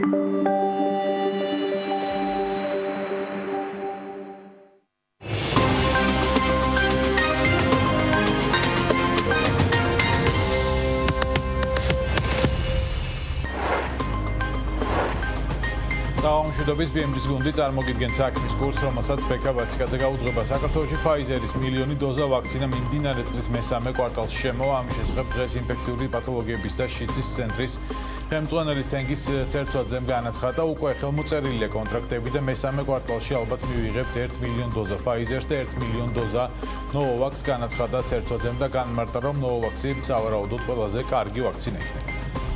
მშვიდობის BMG-ის გუნდი წარმოგიდგენთ საქმის კურსს, რომელსაც ბექაბაციკაძე გაუძღვება. საქართველოში Pfizer-ის მილიონი დოზა ვაქცინა მიმდინარე წლის მესამე კვარტალში შემოვა. ამის შესახებ დღეს ინფექციური პათოლოგიების და შიდსის ცენტრის ხელმძღვანელის თენგის ცერცვაძემ განაცხადა, უკვე ხელმოწერილია კონტრაქტები და მესამე კვარტალში ალბათ მივიღებთ 1 მილიონ დოზა Pfizer-ს და 1 მილიონ დოზა Novavax-ს, განაცხადა ცერცვაძემ და განმარტა, რომ Novavax-ი სავარაუდოდ ყველაზე კარგი ვაქცინა იქნება.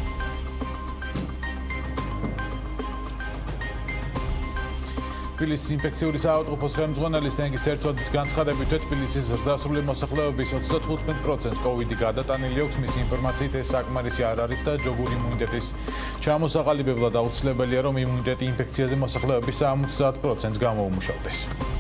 თბილისის ინფექციური საავადმყოფოს ხელმძღვანელის თენგის ცერცვაძის განცხადებით, თბილისის ზრდასრული მოსახლეობის 35%-ს COVID-ი გადატანილი აქვს. მისი ინფორმაციით, ეს საკმარისი არ არის და ჯოგური იმუნიტეტის ჩამოსაყალიბებლად აუცილებელია, რომ იმუნიტეტი ინფექციაზე მოსახლეობის 70%-ს გამოუმუშავდეს.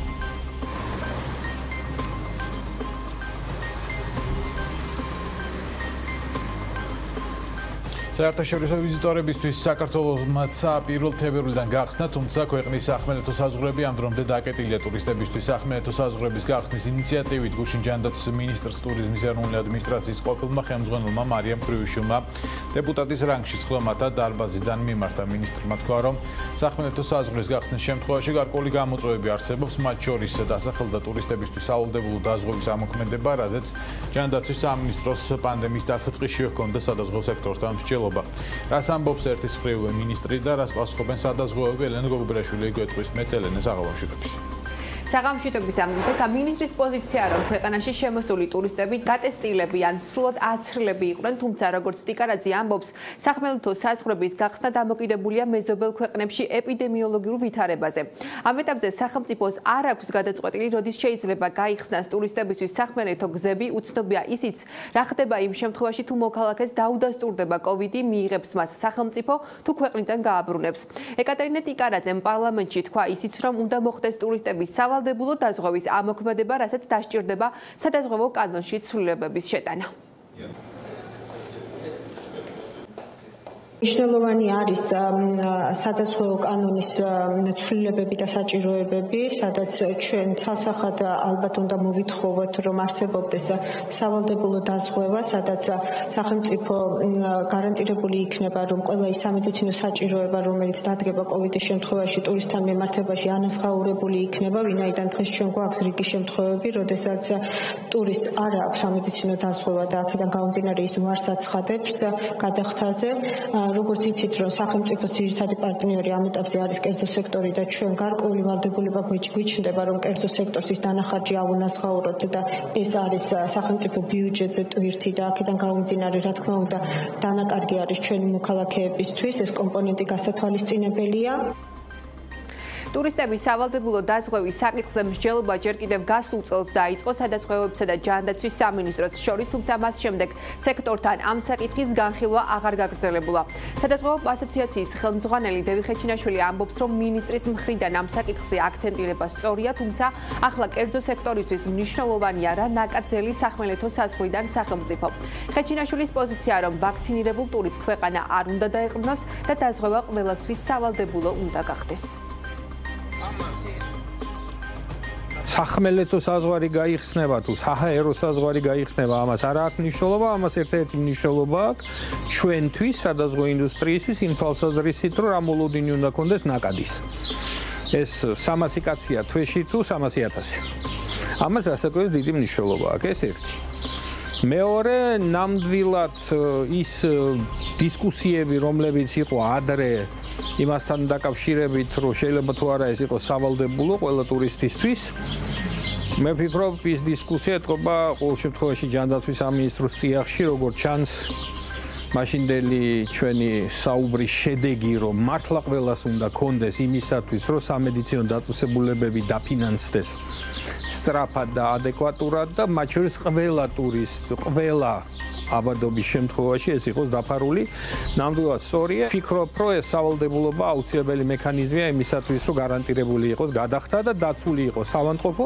საერთაშორისო ვიზიტორებისთვის საქართველოს პირველ თებერვლიდან გახსნა, თუმცა ქვეყნის სახმელეთო საზღვრები ამ დრომდე დაკეტილია ტურისტებისთვის. სახმელეთო საზღვრების გახსნის ინიციატივით გუშინ ჯანდაცვის მინისტრს ტურიზმის ეროვნული ადმინისტრაციის ყოფილმა ხელმძღვანელმა მარიამ კრივიშვილმა დეპუტატის რანგში სხდომათა დარბაზიდან მიმართა. მინისტრმა თქვა, რომ სახმელეთო საზღვრის გახსნის შემთხვევაში გარკვეული გამოწვევები არსებობს, მათ შორის დასახელდა ტურისტებისთვის სავალდებულო დაზღვევის ამოქმედება, რაზეც ჯანდაცვის სამინისტროს პანდემიის დასაწყისშივე ჰქონდა სადაზღვო სექტორთან მსჯელობა. რას ამბობს ერთის მხრივ მინისტრი და რას პასუხობენ სადაზღვევები, ელენე გოგუბრაშვილი გვეტყვის მეც ელენეს აღავამშვიდობის. საგამშვიდობის ამბება მინისტრის პოზიცია, რომ ქვეყანაში შემოსული ტურისტები გატესტილები ან სრულად აცრილები იყვნენ, თუმცა როგორც ტიკარაძე ამბობს, სახმელეთო საზღვრების გახსნა დამოკიდებულია მეზობელ ქვეყნებში ეპიდემიოლოგიურ ვითარებაზე. ამ ეტაპზე სახელმწიფოს არ აქვს გადაწყვეტილი, როდის შეიძლება გაიხსნას ტურისტებისთვის სახმელეთო გზები, უცნობია ისიც, რა ხდება იმ შემთხვევაში, თუ მოქალაქეს დაუდასტურდება COVID-ი, მიიღებს მას სახელმწიფო, თუ ქვეყნიდან გააბრუნებს. ეკატერინე ტიკარაძემ პარლამენტში თქვა ისიც, რომ უნდა მოხდეს ტურისტების სავალდებულო დაზღვევის ამოქმედება, რასაც დასჭირდება სადაზღვევო კანონში ცვლილებების შეტანა. მნიშვნელოვანი არის სადაზღვევო კანონის ცვლილებები და საჭიროებები, სადაც ჩვენ ცალსახად ალბათ უნდა მოვითხოვოთ, რომ არსებობდეს სავალდებულო დაზღვევა, სადაც სახელმწიფო გარანტირებული იქნება, რომ ყველა ის სამედიცინო საჭიროება, რომელიც დადგება COVID-ის შემთხვევაში ტურისტთან მიმართებაში, ანაზღაურებული იქნება, ვინაიდან დღეს ჩვენ გვაქვს რიგი შემთხვევები, როდესაც ტურისტს არ აქვს სამედიცინო დაზღვევა და აქედან გამომდინარე ის უარს აცხადებს გადახდაზე. როგორც იცით, რომ სახელმწიფოს ძირითადი პარტნიორი ამ ეტაპზე არის კერძო სექტორი და ჩვენ გარკვეული ვალდებულება გვიჩნდება, რომ კერძო სექტორს ის დანახარჯი აუნაზღაუროთ და ეს არის სახელმწიფო ბიუჯეტზე ტვირთი და აქედან გამომდინარე, რა თქმა უნდა, დანაკარგი არის ჩვენი მოქალაქეებისთვის, ეს კომპონენტი გასათვალისწინებელია. ტურისტების სავალდებულო დაზღვევის საკითხზე მსჯელობა ჯერ კიდევ გასულ წელს დაიწყო სადაზღვევებისა და ჯანდაცვის სამინისტროს შორის, თუმცა მას შემდეგ სექტორთან ამ საკითხის განხილვა აღარ გაგრძელებულა. სადაზღვევო ასოციაციის ხელმძღვანელი დევი ხეჩინაშვილი ამბობს, რომ მინისტრის მხრიდან ამ საკითხზე აქცენტირება სწორია, თუმცა ახლა კერძო სექტორისთვის მნიშვნელოვანია რა ნაკრძელი სახმელეთო საზღვრიდან სახელმწიფო. ხეჩინაშვილის პოზიცია, რომ ვაქცინირებულ ტურისტს ქვეყანა არ უნდა დაეყრდნოს და დაზღვევა ყველასთვის სავალდებულო უნდა გახდეს. სახმელეთო საზღვარი გაიხსნება თუ საჰაერო საზღვარი გაიხსნება, ამას არ აქვს მნიშვნელობა, ამას ერთ-ერთი მნიშვნელობა აქვს ჩვენთვის, სადაზღვო ინდუსტრიისთვის იმ თვალსაზრისით, რომ რა მოლოდინი უნდა კონდეს ნაკადის. ეს 300 კაცია თვეში თუ 300,000. ამას რასაკვირველად დიდი მნიშვნელობა აქვს, ეს ერთი. მეორე, ნამდვილად ის დისკუსიები, რომლებიც იყო ადრე იმასთან დაკავშირებით, რომ შეიძლება თუ არა ეს იყოს სავალდებულო ყველა ტურისტისთვის. მე ვფიქრობ, ის დისკუსია ეთყობა ყოველ შემთხვევაში ჯანდაცვის სამინისტროს წიაღში, როგორც ჩანს, მაშინდელი ჩვენი საუბრის შედეგი, რომ მართლა ყველას უნდა კონდეს იმისათვის, რომ სამედიცინო დაწესებულებები დაფინანსდეს სწრაფად და ადეკვატურად და მათ შორის ყველა ტურისტი, ყველა აბადობის შემთხვევაში ეს იყოს დაფარული. ნამდვილად სწორია. ვფიქრობ, რომ ეს სავალდებულობა აუცილებელი მექანიზმია იმისათვის, რომ გარანტირებული იყოს გადახდა და დაცული იყოს საავადმყოფო.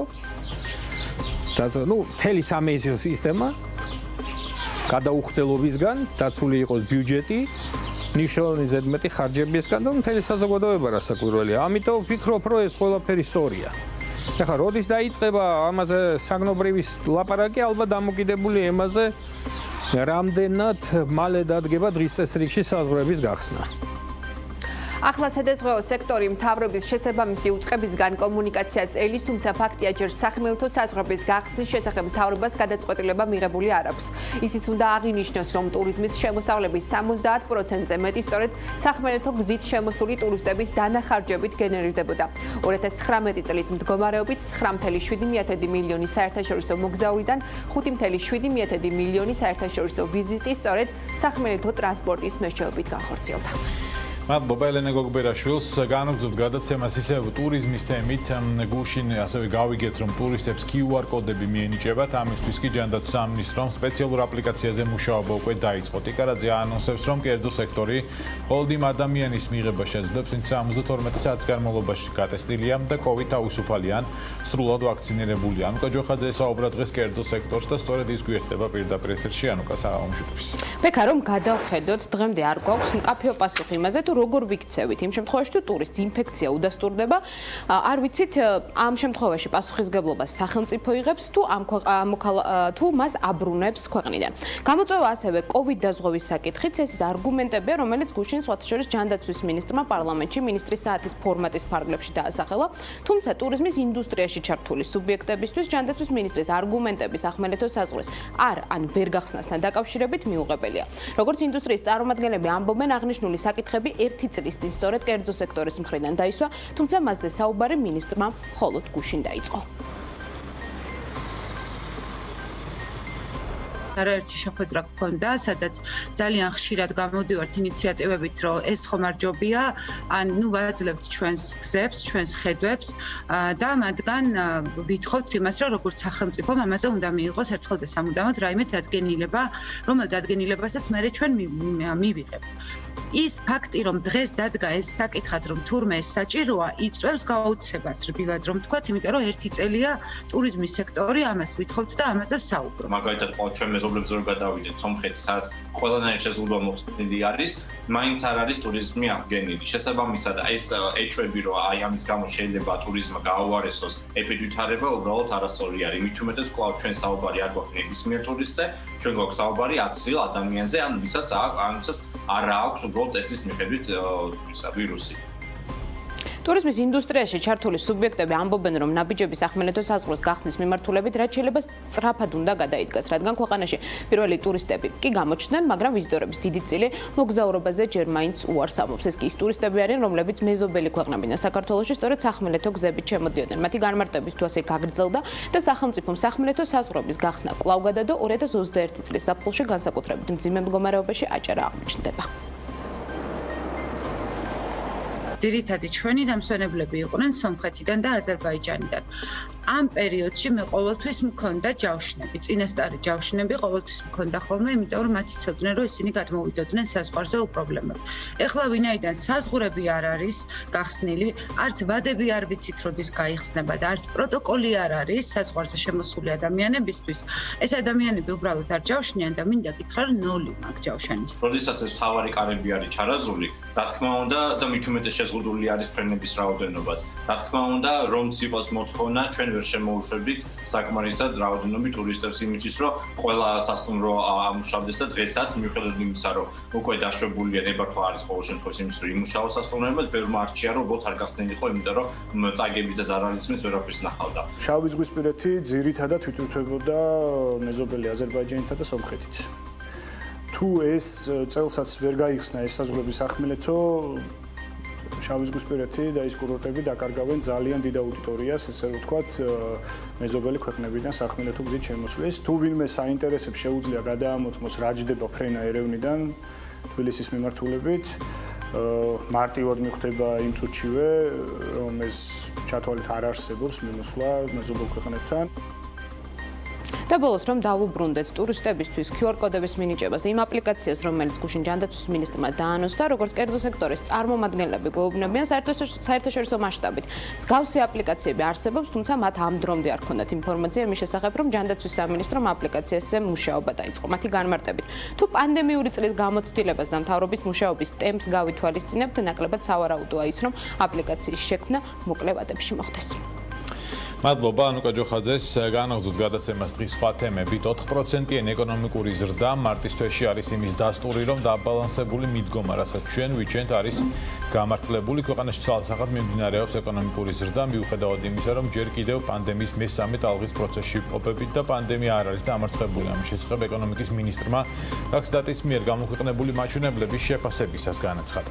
მთელი სამედიცინო სისტემა გადაუხდელობისგან, დაცული იყოს ბიუჯეტი ნიშნულოვანი ზედმეტი ხარჯებისგან და მთელი საზოგადოება რასაკვირველია. ამიტომ ვფიქრობ, რომ ეს ყველაფერი სწორია. ეხლა როდის დაიწყება ამაზე საგნობრივი ლაპარაკი, ალბათ დამოკიდებული ემაზე, რამდენად მალე დადგება დღის წესრიგში საზღვრების გახსნა. ახლა სადაზღვეო სექტორი მთავრობის შესაბამისი უწყებისგან კომუნიკაციას ელის, თუმცა ფაქტია ჯერ სახმელეთო საზღვრების გახსნის შესახებ მთავრობას გადაწყვეტილება მიღებული არ აქვს. ისიც უნდა აღინიშნოს, რომ ტურიზმის შემოსავლების 70%-ზე მეტი სწორედ სახმელეთო გზით შემოსული ტურისტების დანახარჯებით გენერირდებოდა. 2019 წლის მდგომარეობით 9,7 მილიონი საერთაშორისო მოგზაურიდან 5,7 მილიონი საერთაშორისო ვიზიტი სწორედ სახმელეთო ტრანსპორტის მეშვეობით განხორციელდა. მადლობა ელენე გოგბერაშვილს. განვგრძობთ გადაცემას ისევ ტურიზმის თემით. გუშინ ასევე გავიგეთ, რომ ტურისტებს QR კოდები მიენიჭებათ. ამისთვის კი ჯანდაცვის სამინისტრომ სპეციალურ აპლიკაციაზე მუშაობა უკვე დაიწყო. ტიკარაძე ანონსებს, რომ კერძო სექტორი მხოლოდ იმ ადამიანის მიღება შეძლებს, ვინც 72 საათის განმავლობაში გატესტილია და COVID თავისუფალია ან სრულად ვაქცინირებულია. ანუკა ჯოხაძე ესაუბრა დღეს კერძო სექტორს და სწორედ ის გვერდება პირდაპირ ეთერში. ანუკა საღამოშიტყვის. ბექა რომ გადავხედოთ, დღემდე არ გვაქვს მკაფიო პასუხი იმაზე, თუ როგორ ვიქცევით იმ შემთხვევაში, თუ ტურისტს ინფექცია უდასტურდება, არ ვიცით ამ შემთხვევაში პასუხისგებლობას სახელმწიფო იღებს თუ მას აბრუნებს ქვეყნიდან. გამოწვევა ასევე COVID დაზღვევის საკითხით, ეს არგუმენტებია, რომელიც გუშინ სხვათა შორის ჯანდაცვის მინისტრმა პარლამენტში მინისტრის საათის ფორმატის ფარგლებში დაასახელა, თუმცა ტურიზმის ინდუსტრიაში ჩართული სუბიექტებისთვის ჯანდაცვის მინისტრის არგუმენტები სახმელეთო საზღვრის ან ვერ გახსნასთან დაკავშირებით მიუღებელია. როგორც ინდუსტრიის წარმომადგენლები ამბობენ, აღნიშნული საკითხები ერთი წლის წინ სწორედ კერძო სექტორის მხრიდან დაისვა, თუმცა მასზე საუბარი მინისტრმა მხოლოდ გუშინ დაიწყო. არაერთი შეხვედრა გქონდა, სადაც ძალიან ხშირად გამოდივართ ინიციატივებით, რომ ეს ხომ არ ჯობია, ან ვაძლევთ ჩვენს გზებს, ჩვენს ხედვებს და მათგან ვითხოვთ იმას, რომ როგორც სახელმწიფომ ამაზე უნდა მიიღოს ერთხელ და სამუდამოდ რაიმე დადგენილება, რომელ დადგენილებასაც მერე ჩვენ მივიღებთ. ის ფაქტი, რომ დღეს დადგა ეს საკითხად, რომ თურმე ეს საჭიროა, იწვევს გაუცებას რბილად, რომ თქვათ, იმიტომ რომ ერთი წელია ტურიზმის სექტორი ამას ვითხოვთ და ამაზე ვსაუბრობ. მაგალითად, ჩვენ მეზობლებს რო გადავიდეთ სომხეთი, სადაც ყველანაირი შეზღუდვა მოხსნილი არის, მაინც არ არის ტურიზმი აღგენილი. შესაბამისად, ეს ეჭვები, რომ აი ამის გამო შეიძლება ტურიზმმა გააუარესოს ეპიდვითარება, უბრალოდ არასწორი არის. მით უმეტეს კვლავ ჩვენ საუბარი არ გვაქვს ნებისმიერ ტურისტზე, ჩვენ გვაქვს საუბარი აცილ ადამიანზე, ან ვისაც არ აქვს უბრალოდ ტესტის მიხედვით ვირუსი. ტურიზმის ინდუსტრიაში ჩართული სუბიექტები ამბობენ, რომ ნაბიჯების სახმელეთო საზღვრის გახსნის მიმართულებით რაც შეიძლება სწრაფად უნდა გადაიდგას, რადგან ქვეყანაში პირველი ტურისტები კი გამოჩნდნენ, მაგრამ ვიზიტორების დიდი წილი მოგზაურობაზე ჯერ მაინც უარს ამბობს. ეს კი ის ტურისტები არიან, რომლებიც მეზობელი ქვეყნებიდან საქართველოში სწორედ სახმელეთო გზებით შემოდიოდნენ. მათი განმარტების თუ ასე გაგრძელდა და სახელმწიფომ სახმელეთო საზღვრების გახსნა კვლავ გადადო 2021 წლის ზაფხულში განსაკუთრებით მძიმე მდგომარეობაში აჭარა აღმოჩნდება. ძირითადი ჩვენი დამსვენებლები იყვნენ სომხეთიდან და აზერბაიჯანიდან. ამ პერიოდში მე ყოველთვის მქონდა ჯავშნები, წინასწარი ჯავშნები ყოველთვის მქონდა ხოლმე, იმიტომ რომ მათი ცოდნენ, რომ ისინი გადმოვიდოდნენ საზღვარზე უპრობლემოდ. ეხლა ვინაიდან საზღვრები არ არის გახსნილი, არც ვადები არ ვიცით როდის გაიხსნება და არც პროტოკოლი არ არის საზღვარზე შემოსული ადამიანებისთვის, ეს ადამიანები უბრალოდ არ ჯავშნიან და მინდა გითხრა, რომ ნოლი მაგ ჯავშანის. როდესაც ეს მთავარი კარები არის ჩარაზული, რა თქმა უნდა და მით უმეტეს შეზღუდული არის ფრენების რაოდენობაც. რა თქმა უნდა, რომც იყოს მოთხოვნა, ჩვენ ვერ შემოუშვებით საკმარისად რაოდენობით ტურისტებს იმისთვის, რომ ყველა სასტუმრო ამუშავდეს და დღესაც მიუხედავად იმისა, რომ უკვე დაშვებულია ნებართვა არის ყოველ შემთხვევაში იმის, რომ იმუშაოს სასტუმროებად, ბევრმა არჩია, რომ უბრალოდ არ გახსნილიყო, იმიტომ რომ წაგები და ზარალისმეც ვერაფერს ნახავდა. შავიზღვისპირეთი ძირითადად თვითმფრინავდა მეზობელი აზერბაიჯანითა და სომხეთით. თუ ეს წელსაც ვერ გაიხსნა ეს საზღვრების სახმელეთო შავიზღვისპირეთი და ის კურორტები დაკარგავენ ძალიან დიდ აუდიტორიას, ესე რომ ვთქვათ, მეზობელი ქვეყნებიდან სახმელეთო გზით შემოსვლის. თუ ვინმე საინტერესებს შეუძლია გადაამოწმოს რა ჯდება ფრენა ერევნიდან თბილისის მიმართულებით, მარტივად მიხვდება იმ წუთშივე, რომ ეს ჩათვალით არ არსებობს მიმოსვლა მეზობელ ქვეყნებთან. და ბოლოს რომ დავუბრუნდეთ ტურისტებისთვის QR კოდების მინიჭებას და იმ აპლიკაციას, რომელიც გუშინ ჯანდაცვის მინისტრმა დაანონსა, როგორც კერძო სექტორის წარმომადგენლები გვეუბნებიან საერთაშორისო მასშტაბით. მსგავსი აპლიკაციები არსებობს, თუმცა მათ ამ დრომდე არ ჰქონდათ ინფორმაცია იმის შესახებ, რომ ჯანდაცვის სამინისტრომ აპლიკაციაზე მუშაობა დაიწყო. მათი განმარტებით, თუ პანდემიური წლის გამოცდილებას და მთავრობის მუშაობის ტემპს გავითვალისწინებთ, ნაკლებად სავარაუდოა ის, რომ აპლიკაციის შექმნა მოკლე ვადებში მოხდეს. მადლობა ანუკა ჯოხაძეს. განაგრძოთ გადაცემას დღის სხვა თემებით. 4%-იანი ეკონომიკური ზრდა მარტის თვეში არის იმის დასტური, რომ დაბალანსებული მიდგომა, რასაც ჩვენ ვიჩენთ, არის გამართლებული. ქვეყანაში ცალსახად მიმდინარეობს ეკონომიკური ზრდა, მიუხედავად იმისა, რომ ჯერ კიდევ პანდემიის მესამე ტალღის პროცესში ვყოფებით და პანდემია არ არის დამარცხებული. ამის შესახებ ეკონომიკის მინისტრმა გახსდატის მიერ გამოქვეყნებული მაჩვენებლების შეფასებისას განაცხადა.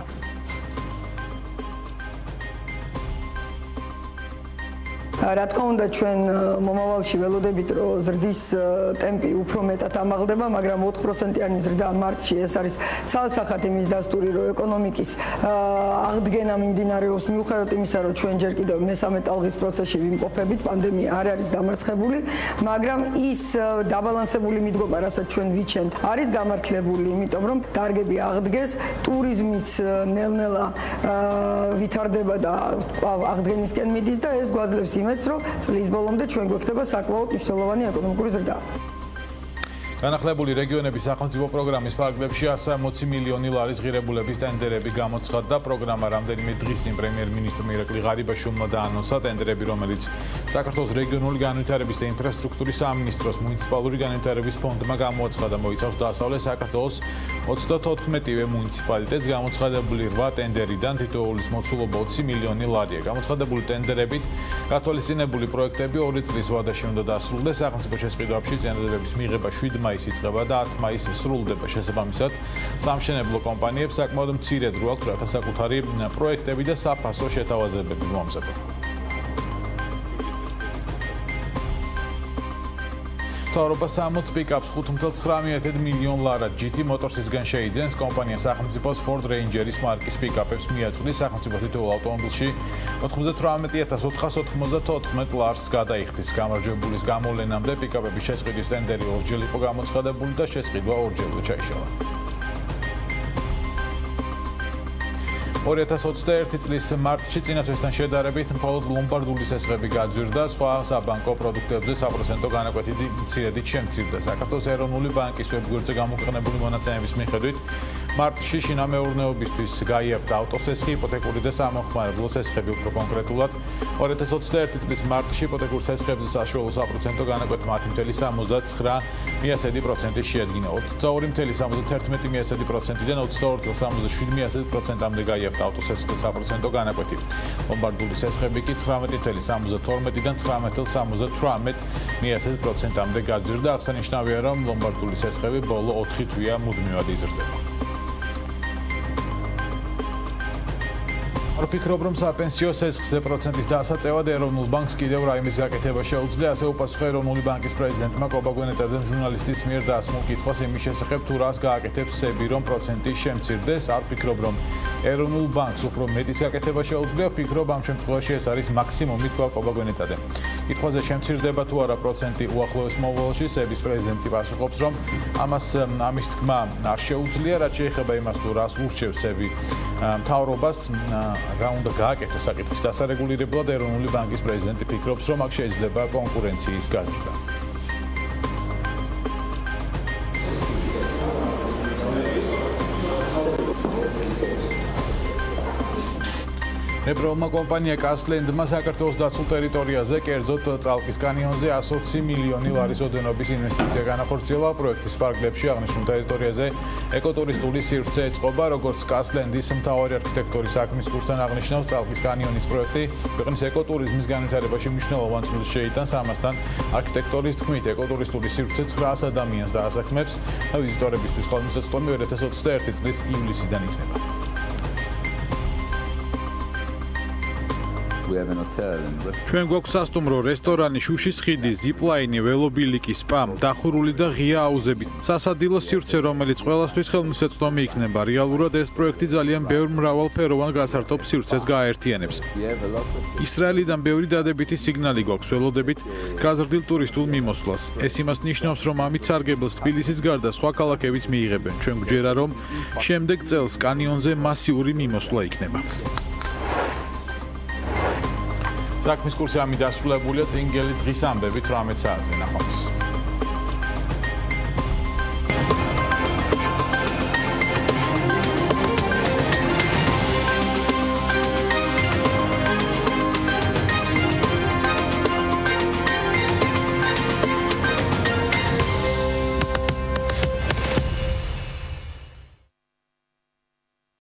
რა თქმა უნდა ჩვენ მომავალში ველოდებით რომ ზრდის ტემპი უფრო მეტად ამაღლდება, მაგრამ 4%-იანი ზრდა მარტში ეს არის ცალსახად იმის დასტური, რომ ეკონომიკის აღდგენა მიმდინარეობს მიუხედავად იმისა, რომ ჩვენ ჯერ კიდევ მესამე ტალღის პროცესში ვიმყოფებით, პანდემია არ არის დამარცხებული, მაგრამ ის დაბალანსებული მიდგომა, რასაც ჩვენ ვიჩენთ, არის გამართლებული, იმიტომ რომ დარგები აღდგეს, ტურიზმიც ნელ-ნელა ვითარდება და აღდგენისკენ მიდის და ეს გვაძლევს იმედს, რომ წლის ბოლომდე ჩვენ გვექნება საკმაოდ მნიშვნელოვანი ეკონომიკური ზრდა. განახლებული რეგიონების სახელმწიფო პროგრამის ფარგლებში 160 მილიონი ლარის ღირებულების ტენდერები გამოცხადდა. პროგრამა რამდენიმე დღის წინ პრემიერ-მინისტრ მირაკლი ღარიბაშვილმა დაანონსა. ტენდერები, რომელიც საქართველოს რეგიონული განვითარების და ინფრასტრუქტურის სამინისტროს მუნიციპალური განვითარების ფონდმა გამოაცხადა, მოიცავს დასავლეთ საქართველოს 34 მუნიციპალიტეტს. გამოცხადებული 8 ტენდერიდან თითოეულის მოცულობა 20 მილიონი ლარია. გამოცხადებული ტენდერებით გათვალისწინებული პროექტები 2 წლის ვადაში უნდა დასრულდეს. სახელმწიფო შესყიდვებში წინადადების მიღება 7 მაისს იწყება და 10 მაისს სრულდება. შესაბამისად, სამშენებლო კომპანიებს საკმაოდ მცირე დრო აქვთ, რათა საკუთარი პროექტები და საფასო შეთავაზებები მოამზადონ. მთავრობა 60 პიკაპს 5.9 მილიონ ლარად GT მოტორსისგან შეიძენს. კომპანია სახელმწიფოს Ford Ranger-ის მარკის პიკაპებს მიაწვდის. სახელმწიფო თითოეულ ავტომობილში 98,494 ლარს გადაიხდის. გამარჯვებულის გამოვლენამდე პიკაპების შესყიდვის ტენდერი ორჯერ იყო გამოცხადებული და შესყიდვა ორჯერვე ჩაიშალა. 2021 წლის მარტში წინათვისთან შედარებით მხოლოდ ლომბარდული სესხები გაძვირდა, სხვა საბანკო პროდუქტებზე საპროცენტო განაკვეთით მცირედით შემცირდა. საქართველოს ეროვნული ბანკის ვებგვერდზე გამოქვეყნებული მონაცემების მიხედვით, მარტში შინამეურნეობისთვის გაიარდა ავტოსესხი, იპოთეკური და სამომხმარებლო სესხები უფრო კონკრეტულად. 2021 წლის მარტში იპოთეკურ სესხებზე საშუალო საპროცენტო განაკვეთი 10.69% შეადგინა. 22.71%-დან 22.77%-მდე გაიარდა ავტოსესხის საპროცენტო განაკვეთი. ლომბარდული სესხები კი 19.72-დან 19.78%-მდე გაძვირდა. აღსანიშნავია, რომ ლომბარდული სესხები ბოლო 4 თვეა მუდმივად იზრდება. ვფიქრობ, რომ საპენსიო სესხზე პროცენტის დასაწევად ეროვნულ ბანკს კიდევ რაიმის გაკეთება შეუძლია, ასე უპასუხა ეროვნული ბანკის პრეზიდენტმა კობა გვენეტაძემ ჟურნალისტის მიერ დასმულ კითხვას იმის შესახებ, თუ რას გააკეთებს სები, რომ პროცენტი შემცირდეს. არ ვფიქრობ, რომ ეროვნულ ბანკს უფრო მეტის გაკეთება შეუძლია, ვფიქრობ, ამ შემთხვევაში ეს არის მაქსიმუმი, თქვა კობა გვენეტაძემ. კითხვაზე შემცირდება თუ არა პროცენტი უახლოეს მომავალში, სების პრეზიდენტი პასუხობს, რომ ამის თქმა არ შეუძლია, რაც შეეხება იმას, თუ რას ურჩევს სები მთავრობას, რა უნდა გააკეთოს საკითხის დასარეგულირებლად, ეროვნული ბანკის პრეზიდენტი ფიქრობს, რომ აქ შეიძლება კონკურენციის გაზრდა. ებრაულმა კომპანია კასლენდმა საქართველოს დაცულ ტერიტორიაზე, კერძოდ წალკის კანიონზე 120 მილიონი ლარის ოდენობის ინვესტიცია განახორციელა. პროექტის ფარგლებში აღნიშნულ ტერიტორიაზე ეკოტურისტული სივრცე ეწყობა, როგორც კასლენდის მთავარი არქიტექტორის საქმის კურსთან აღნიშნავს, წალკის კანიონის პროექტი ქვეყნის ეკოტურიზმის განვითარებაში მნიშვნელოვან წვლილს შეიტანს. ამასთან არქიტექტორის თქმით, ეკოტურისტული სივრცე 900 ადამიანს დაასაქმებს და ვიზიტორებისთვის ხელმისაწვდომი 2021 წლის ივლისიდან იქნება. ჩვენ გვაქვს სასტუმრო, რესტორანი, შუშის ხიდი, ზიპლაინი, ველობილიკი, სპა, დახურული და ღია აუზები. სასადილო სივრცე, რომელიც ყველასთვის ხელმისაწვდომი იქნება. რეალურად ეს პროექტი ძალიან ბევრ მრავალფეროვან გასართობ სივრცეს გააერთიანებს. ისრაელიდან ბევრი დადებითი სიგნალი გვაქვს, ველოდებით გაზრდილ ტურისტულ მიმოსვლას. ეს იმას ნიშნავს, რომ ამით სარგებელს თბილისის გარდა სხვა ქალაქებიც მიიღებენ. ჩვენ გვჯერა, რომ შემდეგ წელს კანიონზე მასიური მიმოსვლა იქნება. საქმის კურსი ამით დასრულებულია. წინ გელი დღის ამბებით 18 საათზე ნახავთ.